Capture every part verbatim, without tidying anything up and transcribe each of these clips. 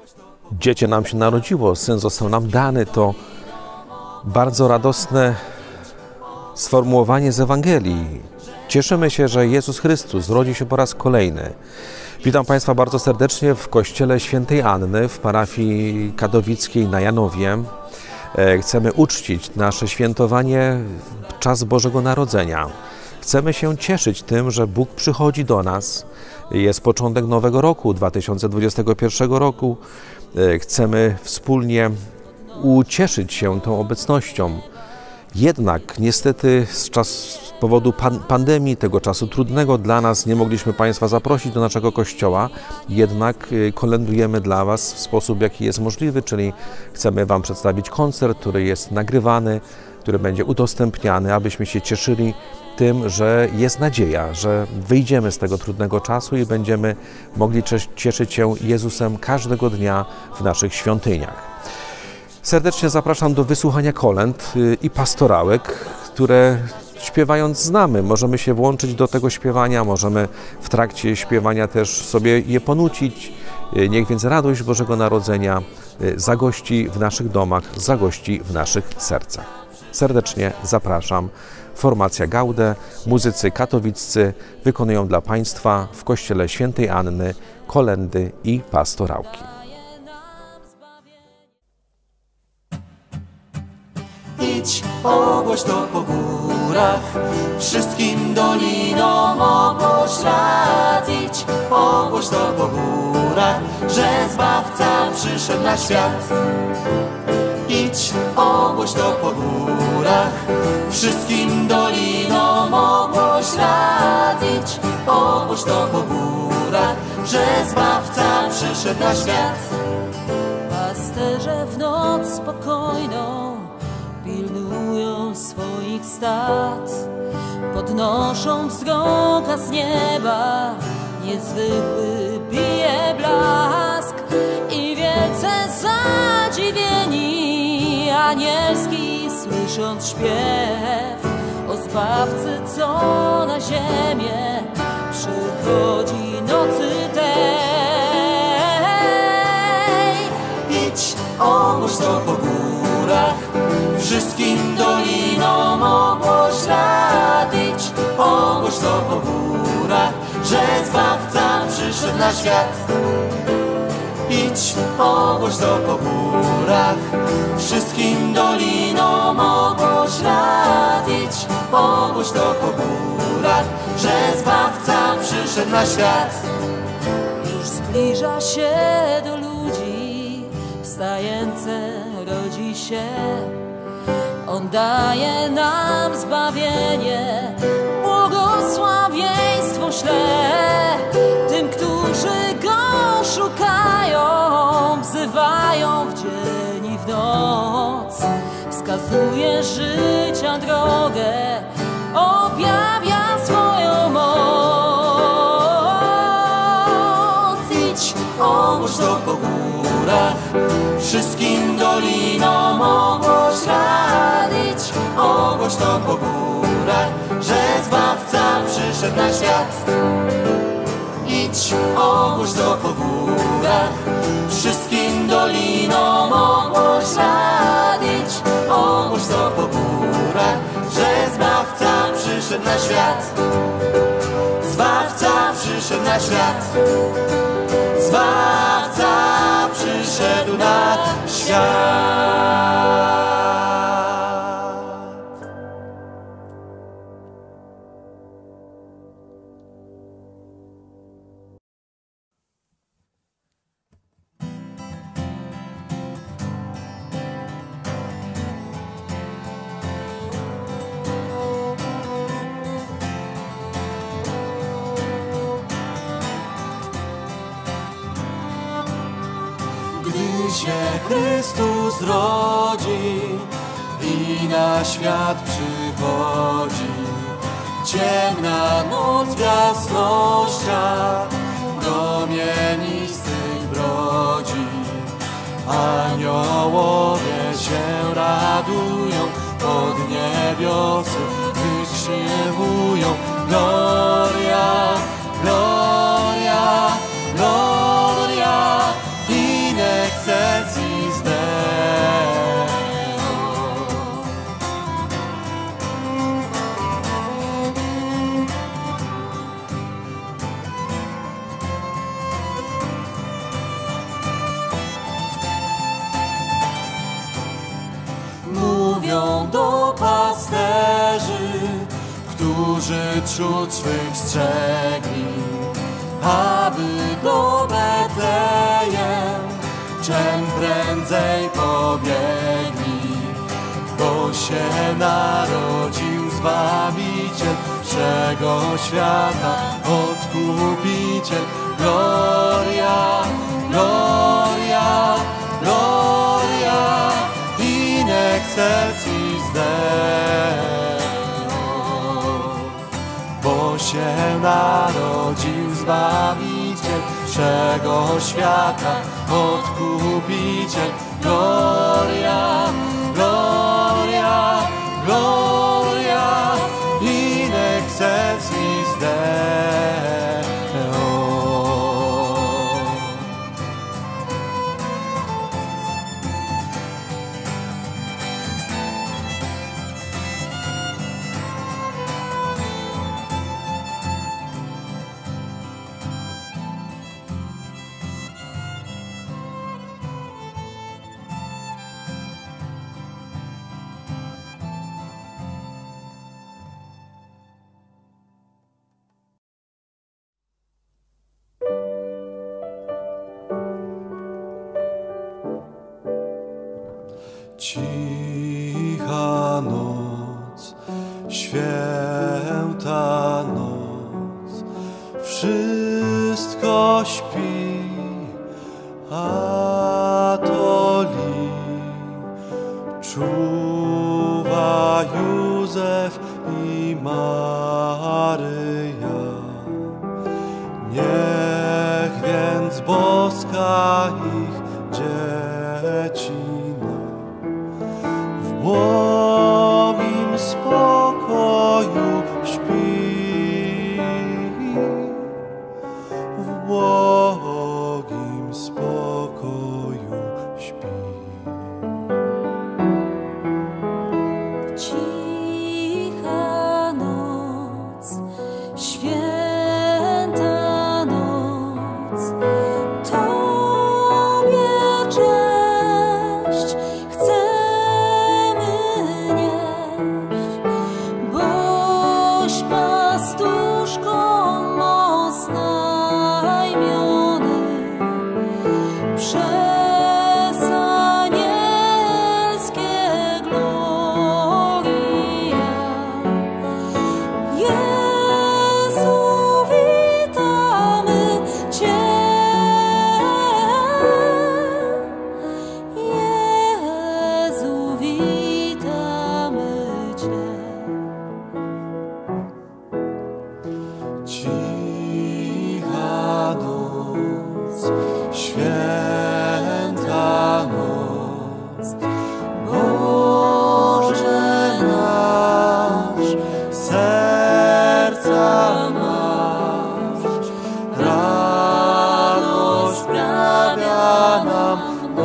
dziecię nam się narodziło, syn został nam dany, to bardzo radosne sformułowanie z Ewangelii. Cieszymy się, że Jezus Chrystus rodzi się po raz kolejny. Witam Państwa bardzo serdecznie w kościele Świętej Anny w parafii katowickiej na Janowie. Chcemy uczcić nasze świętowanie w czas Bożego Narodzenia. Chcemy się cieszyć tym, że Bóg przychodzi do nas. Jest początek nowego roku, dwa tysiące dwudziestego pierwszego roku. Chcemy wspólnie ucieszyć się tą obecnością. Jednak niestety z, czas, z powodu pan, pandemii, tego czasu trudnego dla nas, nie mogliśmy Państwa zaprosić do naszego kościoła, jednak kolędujemy dla Was w sposób, jaki jest możliwy, czyli chcemy Wam przedstawić koncert, który jest nagrywany, który będzie udostępniany, abyśmy się cieszyli tym, że jest nadzieja, że wyjdziemy z tego trudnego czasu i będziemy mogli cieszyć się Jezusem każdego dnia w naszych świątyniach. Serdecznie zapraszam do wysłuchania kolęd i pastorałek, które śpiewając znamy. Możemy się włączyć do tego śpiewania, możemy w trakcie śpiewania też sobie je ponucić. Niech więc radość Bożego Narodzenia zagości w naszych domach, zagości w naszych sercach. Serdecznie zapraszam. Formacja Gaude, muzycy katowiccy wykonują dla Państwa w kościele Świętej Anny kolędy i pastorałki. Idź, ogłoś to po górach, wszystkim dolinom ogłoś rad. Idź, ogłoś to po górach, że Zbawca przyszedł na świat. Idź, ogłoś to po górach, wszystkim dolinom ogłoś rad. Idź, ogłoś to po górach, że Zbawca przyszedł na świat. Pasterze w noc spokojną pilnują swoich stad, podnoszą wzrok, a z nieba niezwykły bije blask i wielce zadziwieni anielski, słysząc śpiew o Zbawcy, co na ziemię przychodzi nocy tej. Idź, ogłoś to po górach, wszystkim dolinom ogłoś rad. Idź, ogłoś to po górach, że Zbawca przyszedł na świat. Idź, ogłoś to po górach, wszystkim dolinom ogłoś rad. Idź, ogłoś to po górach, że Zbawca przyszedł na świat. Już zbliża się do ludzi, wstające rodzi się. On daje nam zbawienie, błogosławieństwo śle tym, którzy Go szukają, wzywają w dzień i w noc. Wskazuje życia drogę, objawia swoją moc. Idź, ogłoś to po górach, wszystkim dolinom ogłoś rad. Idź, ogłoś to po górach, że Zbawca przyszedł na świat. Idź, ogłoś to po górach, wszystkim dolinom ogłoś rad. Idź, ogłoś to po górach, że Zbawca przyszedł na świat. Zbawca przyszedł na świat. Zbawca przyszedł na świat. się Chrystus rodzi i na świat przychodzi. Ciemna noc w jasnościach promienistych brodzi. Aniołowie się radują, od niebiosy wykrzykują. Gloria, gloria, gloria in którzy trzód swych strzegli, aby do Betlejem czem prędzej pobiegli, bo się narodził Zbawiciel wszego świata, Odkupiciel. Gloria, gloria, gloria, in excelsis Deo, bo się narodził Zbawiciel wszego świata, Odkupiciel. Gloria, gloria, gloria, in excelsis Deo. Cicha noc, święta noc, wszystko śpi, a to li czuwa Józef i Maryja. Niech więc boska ich dziecina w błogim spokoju śpi, w błogim spokoju śpi. Cicha noc, święta noc, Tobie cześć chcemy nieść, boś pastuszką oznajmiony przez anielskie gloria. Jezu, witamy Cię, Jezu, witamy Cię. Cicha noc, święta noc, Boże nasz, serca masz, radość sprawia nam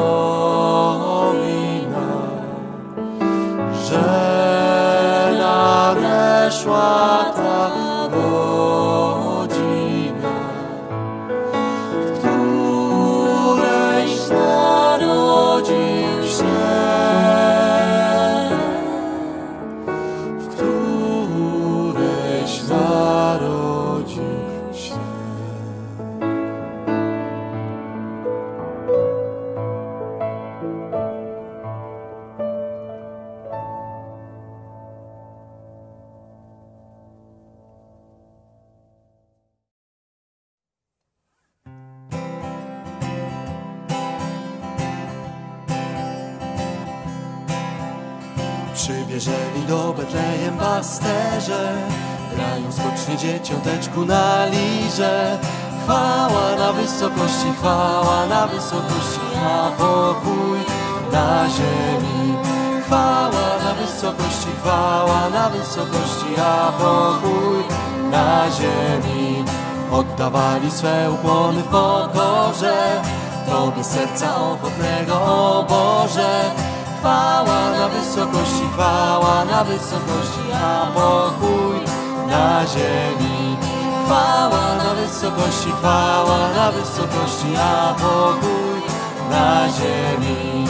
nowina, że nadeszła ta godzina, w którejś narodził się, w którejś narodził się. Przybierzeli do Betlejem pasterze, grają skocznie dzieciąteczku na lirze. Chwała na wysokości, chwała na wysokości, a pokój na ziemi. Chwała na wysokości, chwała na wysokości, a pokój na ziemi. Oddawali swe ukłony w pokorze Tobie serca ochotnego, o Boże. Chwała na wysokości, chwała na wysokości, a pokój na ziemi. Chwała na wysokości, chwała na wysokości, a pokój na ziemi.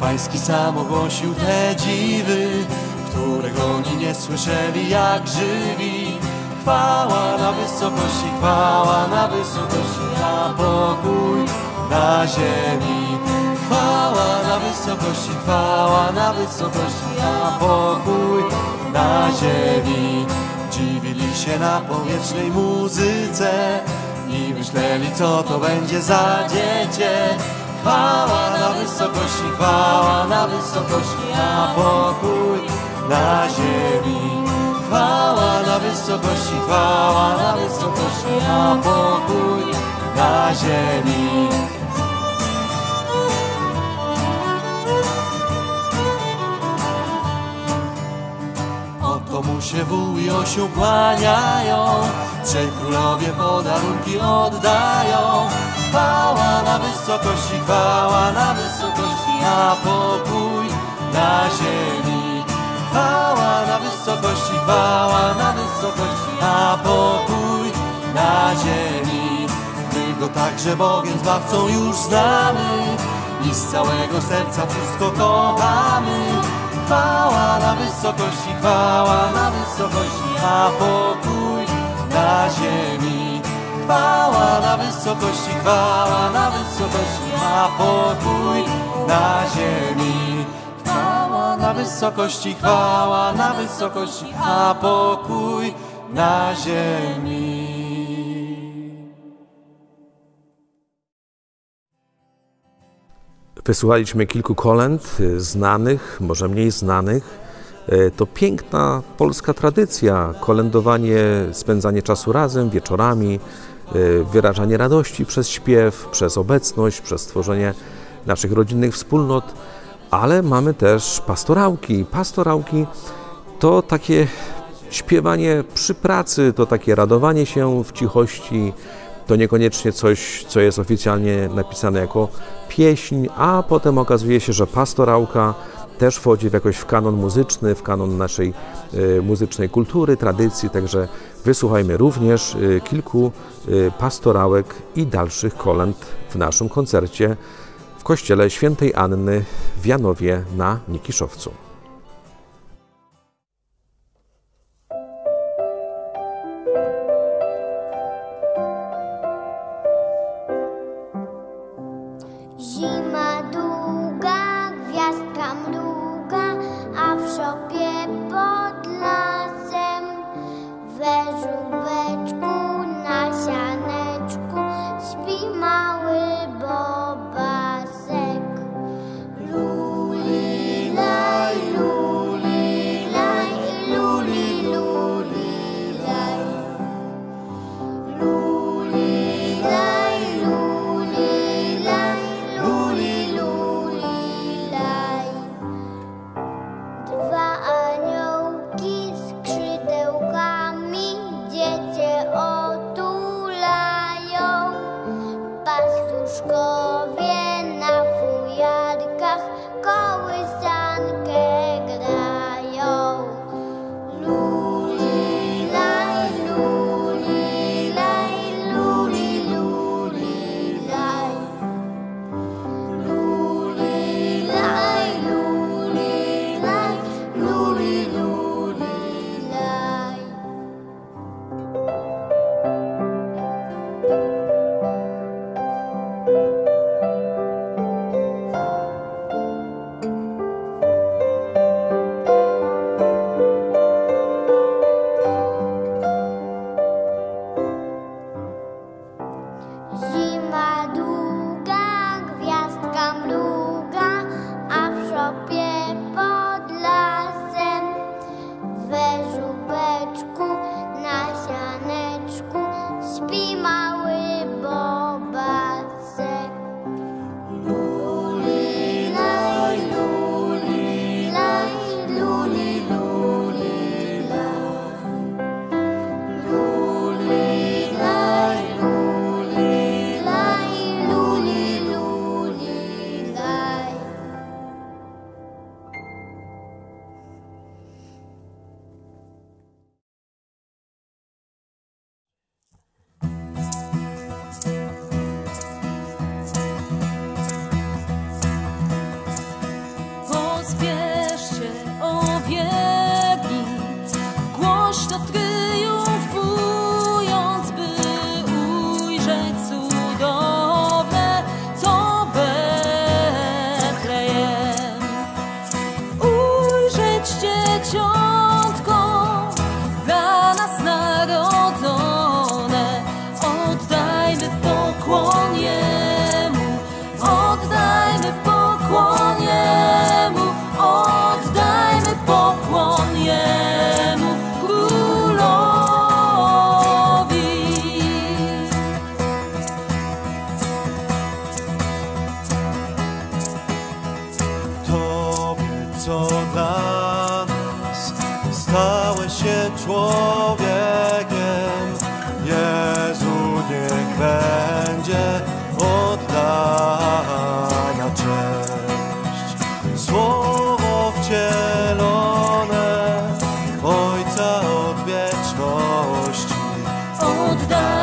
Pański sam ogłosił te dziwy, których oni nie słyszeli jak żywi. Chwała na wysokości, chwała na wysokości, a pokój na ziemi. Chwała na wysokości, chwała na wysokości, a pokój na ziemi. Dziwili się na powietrznej muzyce i myśleli, co to będzie za dziecię. Chwała na wysokości, chwała na wysokości, a pokój na ziemi. Chwała na wysokości, chwała na wysokości, a pokój na ziemi. Oto mu się wół i osioł kłaniają, trzej królowie podarunki oddają. Chwała na wysokości, chwała na wysokości, a pokój na ziemi. Chwała na wysokości, chwała na wysokości, a pokój na ziemi. My Go także Bogiem Zbawcą już znamy i z całego serca wszystko kochamy. Chwała na wysokości, chwała na wysokości, a pokój na ziemi. Chwała na wysokości, chwała na wysokości, a pokój na ziemi. Chwała na wysokości, chwała na wysokości, a pokój na ziemi. Wysłuchaliśmy kilku kolęd znanych, może mniej znanych. To piękna polska tradycja, kolędowanie, spędzanie czasu razem, wieczorami, wyrażanie radości przez śpiew, przez obecność, przez tworzenie naszych rodzinnych wspólnot, ale mamy też pastorałki. Pastorałki to takie śpiewanie przy pracy, to takie radowanie się w cichości, to niekoniecznie coś, co jest oficjalnie napisane jako pieśń, a potem okazuje się, że pastorałka też wchodzi w jakoś w kanon muzyczny, w kanon naszej y, muzycznej kultury, tradycji, także wysłuchajmy również y, kilku y, pastorałek i dalszych kolęd w naszym koncercie w kościele Świętej Anny w Janowie na Nikiszowcu. Zima długa, gwiazdka mruga, a w szopie pod lasem we żubeczku na sianeczku śpi mały bobasek. Lulilaj,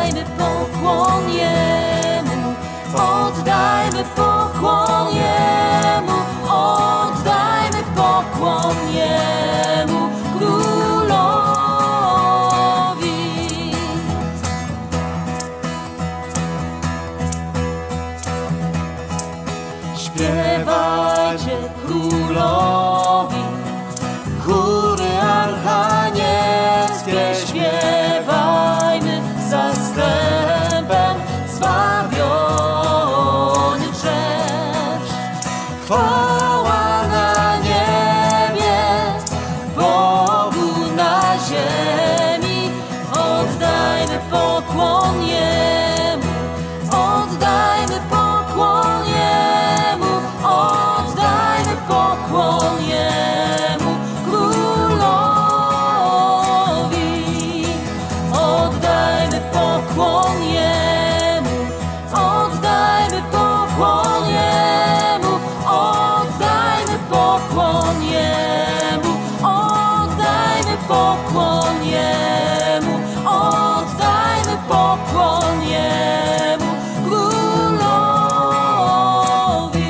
Oddajmy pokłon Jemu, oddajmy pokłon Jemu, oddajmy pokłon Jemu, Królowi. Śpiewajcie Królowi, chóry archanielskie, śpiewajmy zastępem zbawiony wrzeszcz. Chwała na niebie, Bogu na ziemi, Oddajmy pokłon Jemu, oddajmy pokłon Jemu, oddajmy pokłon Jemu, Królowi. Oddajmy pokłon Jemu, oddajmy pokłon Jemu, oddajmy pokłon Jemu, oddajmy pokłon Jemu, oddajmy pokłon Jemu, Królowi.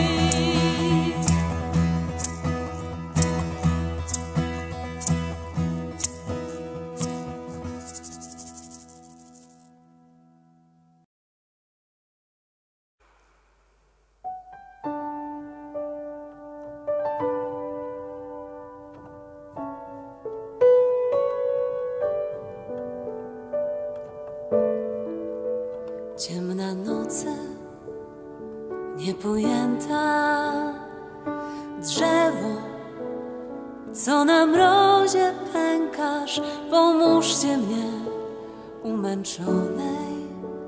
Ciemna noce, niepojęta, drzewo, co na mrozie pękasz, pomóżcie mnie, umęczonej,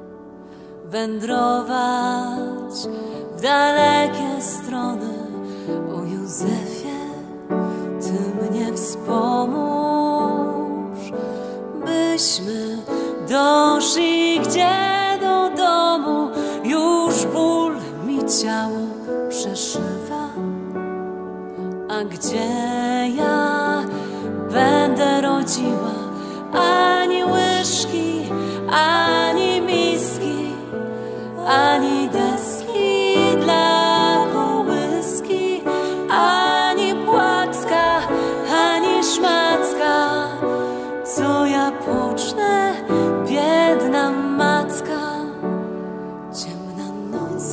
wędrować w dalekie strony. O Józefie, Ty mnie wspomóż, byśmy doszli gdzie do domu. Już ból mi ciało przeszywa, a gdzie ja będę rodziła? Ani łyżki, ani miski, ani deski dla kołyski, ani płacka, ani szmacka. Co ja pocznę, biedna matka? Ciemna nocy,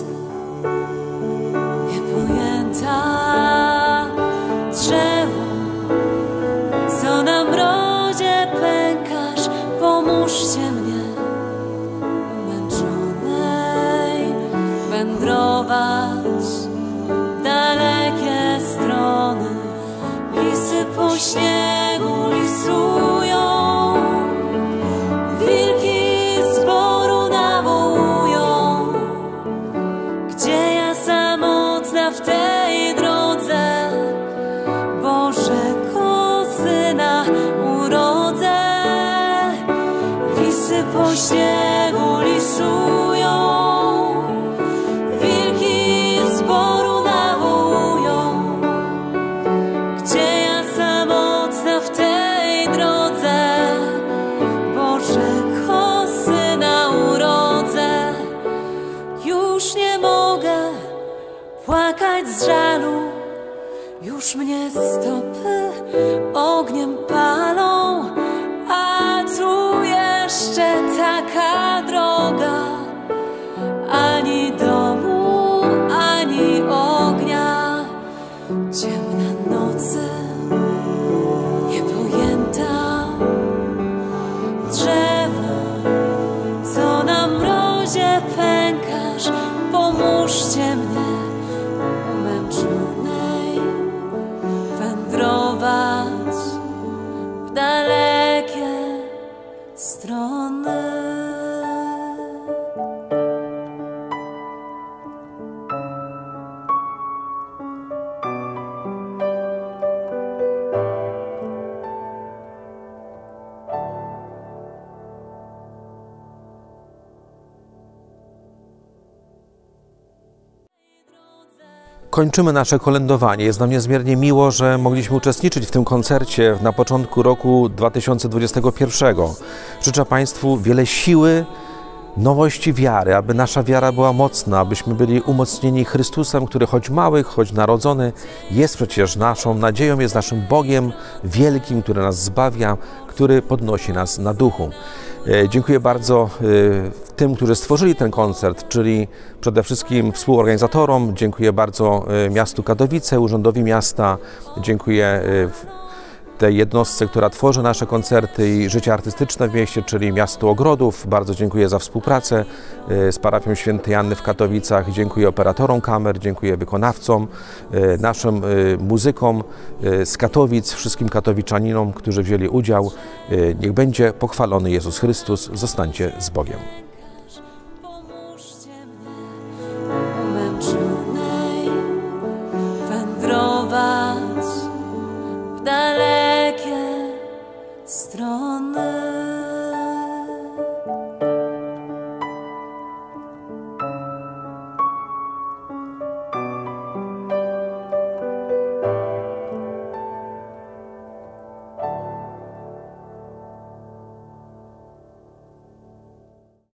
niepojęta, drzewo, co na mrozie pękasz, pomóżcie mnie, umęczonej, wędrować w dalekie strony. Lisy po śniegu lisują, wilki z boru nawołują. Gdzie ja samotna w tej drodze, Bożego Syna urodzę. Lisy po śniegu lisują, wilki z boru nawołują. Gdzie ja samotna w tej drodze, Bożego Syna urodzę. Już nie mogę płakać z żalu, już mnie stopy ogniem palą, a tu jeszcze taka droga. Ani domu, ani ognia. Ciemna nocy, niepojęta, drzewo, co na mrozie pękasz, pomóżcie mnie, umęczonej, wędrować w dalekie strony. Kończymy nasze kolędowanie. Jest nam niezmiernie miło, że mogliśmy uczestniczyć w tym koncercie na początku roku dwa tysiące dwudziestego pierwszego. Życzę Państwu wiele siły nowości wiary, aby nasza wiara była mocna, abyśmy byli umocnieni Chrystusem, który choć mały, choć narodzony, jest przecież naszą nadzieją, jest naszym Bogiem wielkim, który nas zbawia, który podnosi nas na duchu. Dziękuję bardzo tym, którzy stworzyli ten koncert, czyli przede wszystkim współorganizatorom. Dziękuję bardzo miastu Katowice, urzędowi miasta. Dziękuję tej jednostce, która tworzy nasze koncerty i życie artystyczne w mieście, czyli Miastu Ogrodów. Bardzo dziękuję za współpracę z parafią Świętej Anny w Katowicach. Dziękuję operatorom kamer, dziękuję wykonawcom, naszym muzykom z Katowic, wszystkim katowiczaninom, którzy wzięli udział. Niech będzie pochwalony Jezus Chrystus. Zostańcie z Bogiem.